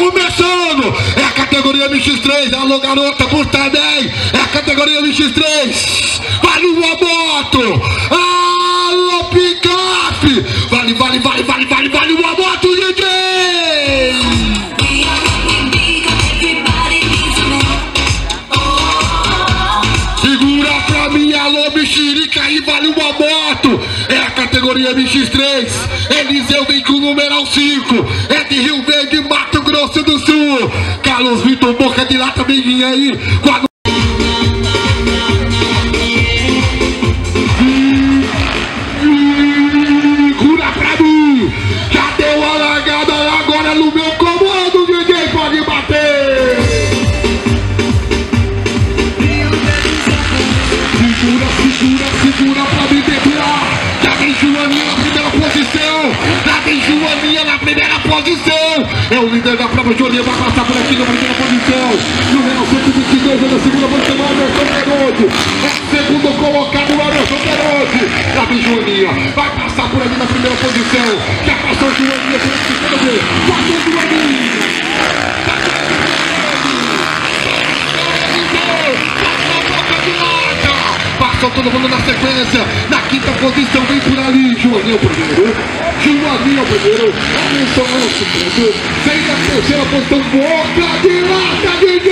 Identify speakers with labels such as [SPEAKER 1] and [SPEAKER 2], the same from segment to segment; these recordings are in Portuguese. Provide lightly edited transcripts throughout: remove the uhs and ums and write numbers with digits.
[SPEAKER 1] começando. É a categoria MX3. Alô, garota, por também. É a categoria MX3. Vale uma moto. Alô, picape. Vale uma moto, DJ. Segura pra mim, alô, mexerica, aí vale uma moto. É a categoria MX3. Eliseu vem com o numeral 5. É de Rio Verde, Mato Grosso do Sul. Carlos Vitor, boca de lata, bem vinha aí. Segura pra mim. Já deu a largada, agora no meu comando, DJ pode bater. Segura pra me depilar. Já vem Joaninha na primeira posição. Já vem Joaninha na primeira posição. É o líder da prova, Joaninha vai passar por aqui na primeira posição. Número 122 é na segunda posição, Anderson Perotti. É o segundo colocado, Anderson Perotti. Já vem Joaninha, vai passar por ali na primeira posição. Já passou Joaninha por aqui, passou Joaninha. Passou todo mundo na sequência. Na quinta posição vem por ali Joaninha o primeiro. Joaninha o primeiro. Alisson é o segundo. Vem na terceira posição. Boca de lata, DJ.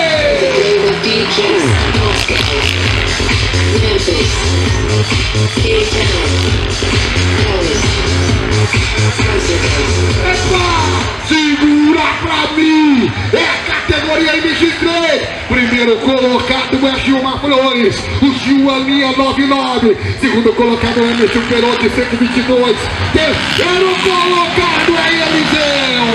[SPEAKER 1] Epa! Segura pra mim. É a categoria MX3. Primeiro colocado é Gilmar Flores, o Joaninha 99. Segundo colocado é Emerson Perotti, 122. Terceiro colocado é Eliseu.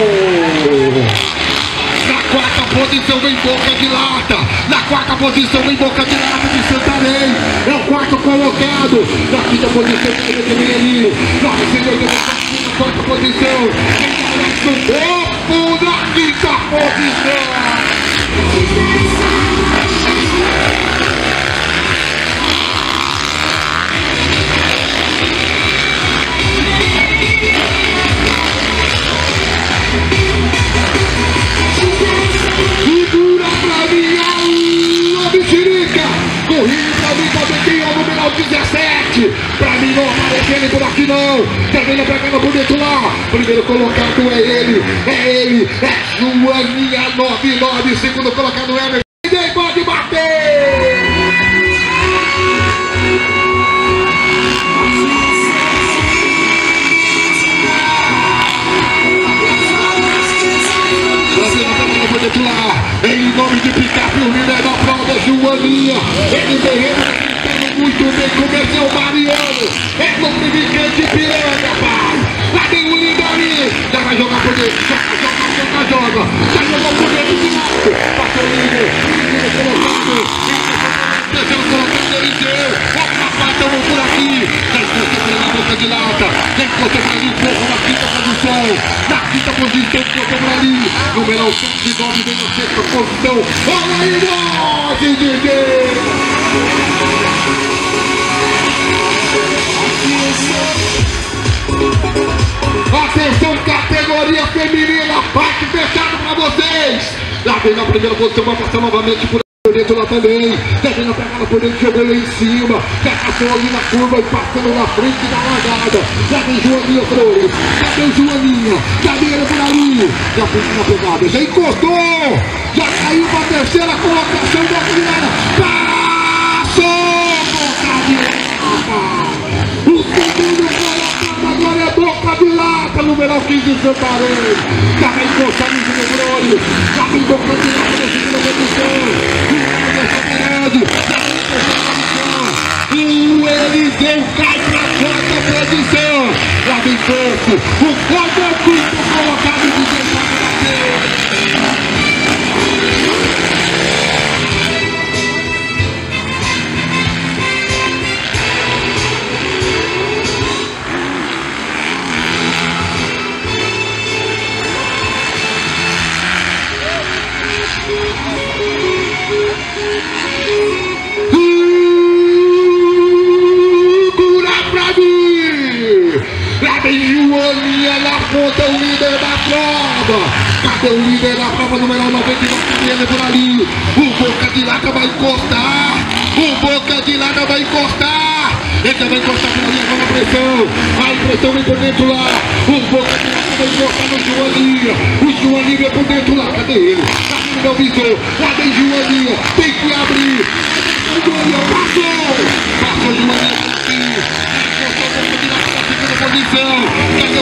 [SPEAKER 1] Na quarta posição vem Boca de Lata. Na quarta posição vem Boca de Lata de Santarém. É o quarto colocado. Na quinta posição vem ali. Na quarta posição vem o na quinta posição. Segura pra mim, alô, mexerica. Corrida pra mim, também tem o número 17. Pra mim não aparece ele por aqui não. Também não pegando por dentro lá. Primeiro colocado é ele. É Joaninha 99. Segundo colocado é Emerson. Ninguém pode bater. Em nome de picape, o líder da prova é Joaninha. Ele vem muito bem com o seu Mariano. É lubrificante piranga, pai. Lá tem o líder ali. Já vai jogar por dentro. Joga. Já jogou por dentro de lado. Passou o líder. Líder colocado. Terceiro colocado, Eliseu. Outra parte, estamos por aqui. Já encostou por ali, Boca de Lata. Já encostou por ali um pouco na quinta posição. Na quinta posição, encostou por ali. Número 109 vem na sexta posição. Olha aí, nossa, DJ! Atenção, categoria feminina, parte fechado pra vocês. Lá vem na primeira posição, vai passar novamente por dentro lá também. Já vem na pegada por dentro, jogou lá em cima. Já passou ali na curva e passando na frente da largada. Já vem Joaninha Flores. Já vem Joaninha. Já vem ele por ali. Já fez na pegada. Já encostou. Já caiu pra terceira colocação da primeira. Passou! Boca de lata. O segundo colocado agora é Boca de Lata. Número 15 Santarém. Já vem encostando em Flores. Já vem Boca de Lata na segunda posição. O Eliseu cai pra quarta posição. Lá vem Corpo. O Corpo é o quinto colocado de Lá vem Joaninha na ponta, o líder da prova. Cadê o líder da prova número 99 dele por ali? O Boca de Lata vai encostar. O Boca de Lata vai encostar. Ele já vai encostar por ali, agora a pressão. A pressão vem por dentro lá. O Boca de Lata vai encostar no Joaninha. O Joaninha vem por dentro lá. Cadê ele? Ele não visou. Lá vem Joaninha. Tem que abrir. O Joaninha passou. Passou Joaninha aqui. Posição, cadê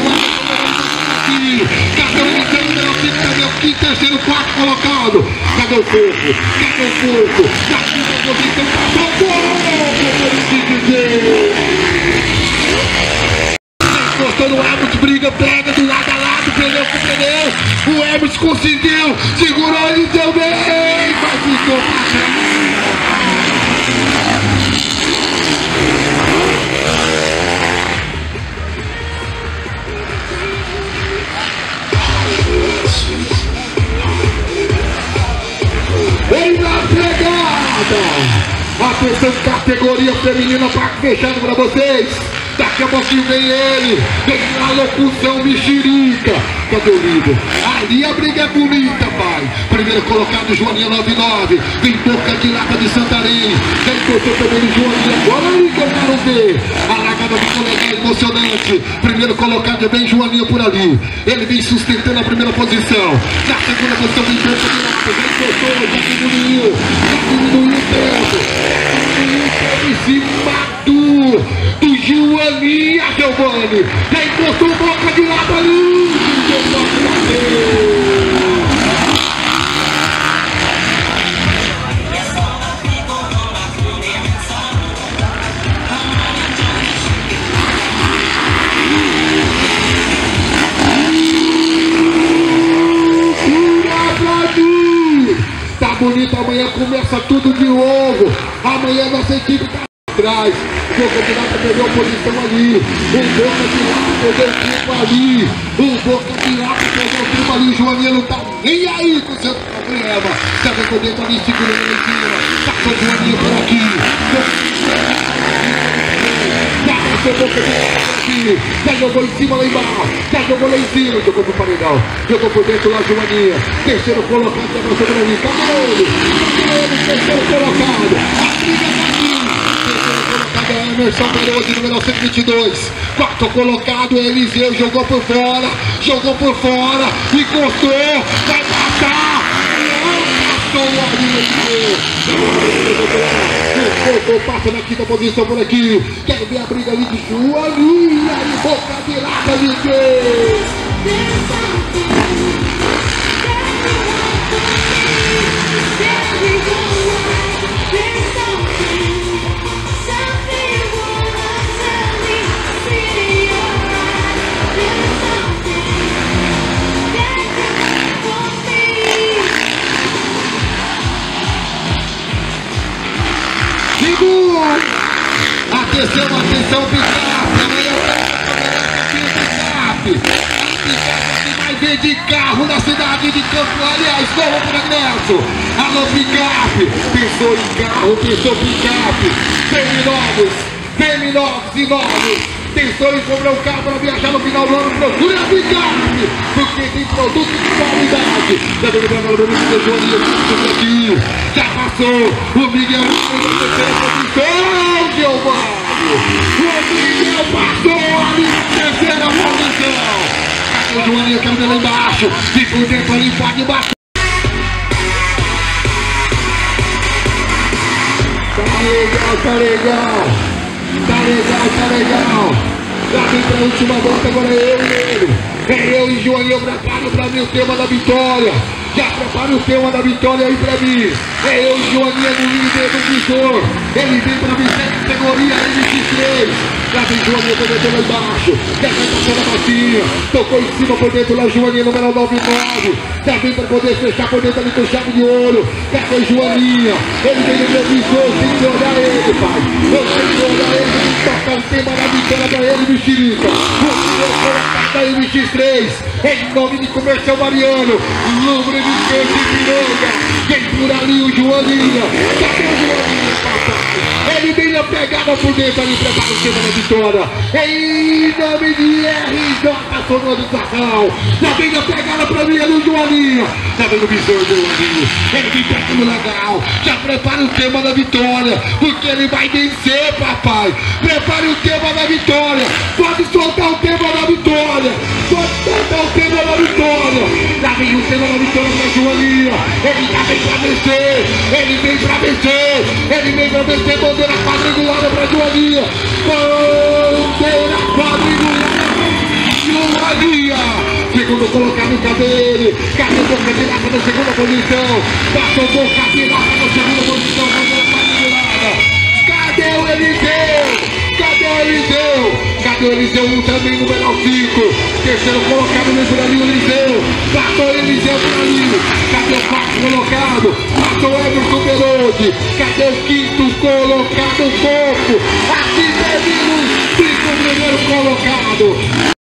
[SPEAKER 1] o terceiro, quarto colocado? Cadê o corpo? Cadê o corpo? Na quinta posição, passou o corpo! Encostou no Hermes, briga, pega do lado a lado, pneu com pneu. O Hermes conseguiu, segurou ele também, mas ficou pra trás. Vem na pegada! Atenção, categoria feminina, parque fechado pra vocês. Daqui a pouquinho vem ele. Vem a locução mexerica. Cadê o líder? Ali a briga é bonita, pai. Primeiro colocado, Joaninha 99. Vem Boca de Lata de Santarém. Vem cortou também Joaninha. Agora aí que eu quero ver. A largada ficou legal, emocionante. Primeiro colocado, vem Joaninha por ali. Ele vem sustentando a primeira posição. Na segunda posição, vem Boca de Lata. Vem cortou, já diminuiu. Já diminuiu o tempo. Em cima do Joaninha, Giovanni. Vem cortou Boca de Lata ali. Tá bonito, amanhã começa tudo de novo. Amanhã nossa equipe tá atrás. O Boca de Lata perdeu a posição ali. O Boca de Lata perdeu o tempo ali. O Boca de Lata perdeu o tempo ali. O Joaninha não tá nem aí com o seu problema. Tá vendo por dentro ali, segurando ele em cima. Tá com o Joaninha por aqui. Tá com o Boca de Lata por aqui. Já jogou em cima lá embaixo. Já jogou lá em cima. Jogou pro paredão. Jogou por dentro lá, Joaninha. Terceiro colocado, já passou por ali. Cadê ele? Cadê ele? Terceiro colocado. A briga tá aqui. Emerson Veloso, número 122. Quarto colocado, Eliseu jogou por fora, encostou, vai passar. Passou ali, passa na quinta posição por aqui. Quero ver a briga ali de Joaninha e Boca de Lata ali. Atenção, Picape! Amanhã o Picape vai ver de carro na cidade de Campo. Aliás, vamos para Nelson. Alô, Picape! Pensou em carro, pensou Picape. Seminovos e novos. Pensou em comprar um carro para viajar no final do ano, procure a Picape, porque tem produto de qualidade. Já deu para o meu Joaninha aqui. Já passou o Miguel na terceira posição, Giovanni. O Miguel passou ali na terceira posição. O Joaninha quer ver lá embaixo. E por dentro ali pode bater. Tá legal. Já vem pra última volta, agora é eu e ele. É eu e Joaninha, preparo pra mim o tema da vitória. Já prepara o tema da vitória aí pra mim. É eu e Joaninha no líder do visor. Ele vem pra mim sem categoria MX3. Já vem Joaninha por dentro lá embaixo. Já vem passando a batinha. Tocou em cima por dentro lá, Joaninha número 99. Já vem pra poder fechar por dentro ali com chave de ouro. Cadê Joaninha? Ele vem no meu visor, tem que olhar ele, pai. Eu tenho que olhar ele, tem que tocar o tema da vitória pra ele, mexerica. O meu colocado da MX3, em nome de Comercial Mariano, lubrificante Piranga, vem por ali o Joaninha, cadê o Joaninha, papai? Ele vem na pegada por dentro ali, prepara o tema da vitória, em nome de RJ Sonorização, já vem na pegada pra mim ali o Joaninha, já vem no visor do Joaninha, ele vem pegando legal, já prepara o tema da vitória, porque ele vai vencer, papai, prepare o tema da vitória, pode soltar o tema da vitória, pode soltar o tema da vitória, já vem o tema da vitória pra Joaninha, ele já vem pra vencer, ele vem pra vencer, ele vem pra vencer, bandeira quadrigulada pra Joaninha, bandeira quadrigulada, Joaninha, segundo colocado, cadê ele? Cadê o Boca de Lata na segunda posição? Passou o Boca de Lata na segunda posição, bandeira quadrigulada, cadê o Eliseu? Cadê o Eliseu? Cadê o Eliseu também no menor 5? Terceiro colocado vem por ali o Eliseu. Passou o Eliseu por ali. Cadê o quarto colocado? Passou o Everton Berode. Cadê o quinto colocado? Pouco. Aqui termina o 5 primeiro colocado.